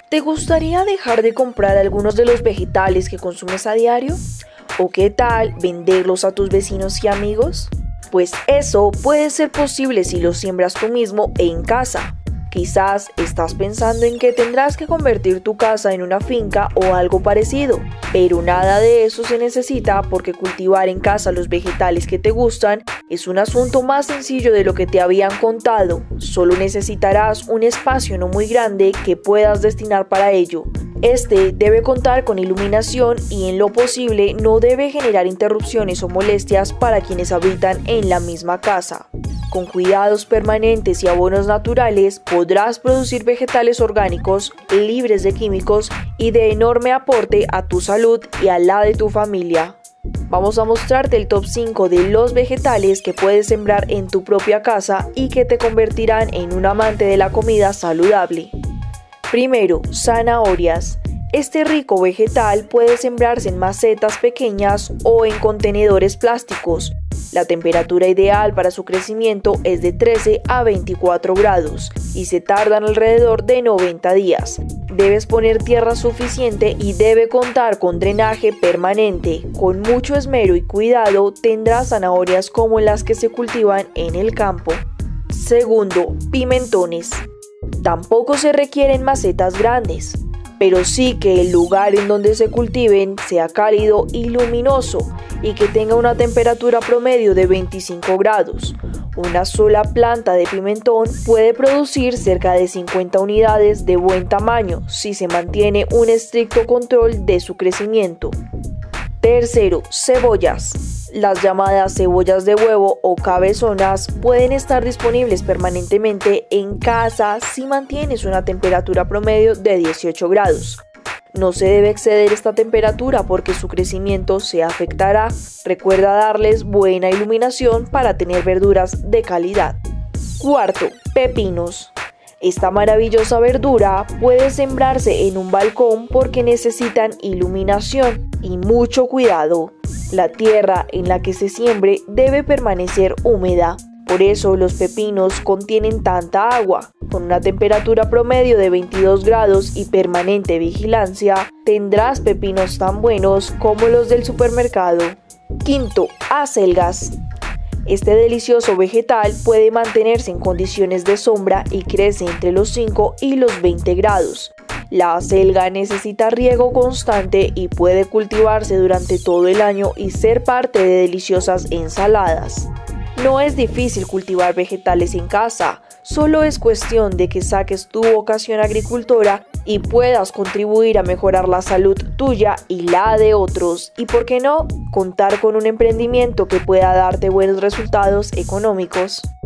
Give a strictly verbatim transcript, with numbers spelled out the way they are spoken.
¿Te gustaría dejar de comprar algunos de los vegetales que consumes a diario? ¿O qué tal venderlos a tus vecinos y amigos? Pues eso puede ser posible si los siembras tú mismo en casa. Quizás estás pensando en que tendrás que convertir tu casa en una finca o algo parecido, pero nada de eso se necesita porque cultivar en casa los vegetales que te gustan es un asunto más sencillo de lo que te habían contado. Solo necesitarás un espacio no muy grande que puedas destinar para ello. Este debe contar con iluminación y en lo posible no debe generar interrupciones o molestias para quienes habitan en la misma casa. Con cuidados permanentes y abonos naturales podrás producir vegetales orgánicos, libres de químicos y de enorme aporte a tu salud y a la de tu familia. Vamos a mostrarte el top cinco de los vegetales que puedes sembrar en tu propia casa y que te convertirán en un amante de la comida saludable. Primero, zanahorias. Este rico vegetal puede sembrarse en macetas pequeñas o en contenedores plásticos. La temperatura ideal para su crecimiento es de trece a veinticuatro grados y se tardan alrededor de noventa días. Debes poner tierra suficiente y debe contar con drenaje permanente. Con mucho esmero y cuidado tendrás zanahorias como las que se cultivan en el campo. Segundo, pimentones. Tampoco se requieren macetas grandes, pero sí que el lugar en donde se cultiven sea cálido y luminoso y que tenga una temperatura promedio de veinticinco grados. Una sola planta de pimentón puede producir cerca de cincuenta unidades de buen tamaño si se mantiene un estricto control de su crecimiento. Tercero, cebollas. Las llamadas cebollas de huevo o cabezonas pueden estar disponibles permanentemente en casa si mantienes una temperatura promedio de dieciocho grados. No se debe exceder esta temperatura porque su crecimiento se afectará. Recuerda darles buena iluminación para tener verduras de calidad. Cuarto, pepinos. Esta maravillosa verdura puede sembrarse en un balcón porque necesitan iluminación y mucho cuidado. La tierra en la que se siembre debe permanecer húmeda. Por eso los pepinos contienen tanta agua. Con una temperatura promedio de veintidós grados y permanente vigilancia, tendrás pepinos tan buenos como los del supermercado. Quinto, acelgas. Este delicioso vegetal puede mantenerse en condiciones de sombra y crece entre los cinco y los veinte grados. La acelga necesita riego constante y puede cultivarse durante todo el año y ser parte de deliciosas ensaladas. No es difícil cultivar vegetales en casa, solo es cuestión de que saques tu vocación agricultora y puedas contribuir a mejorar la salud tuya y la de otros. Y por qué no, contar con un emprendimiento que pueda darte buenos resultados económicos.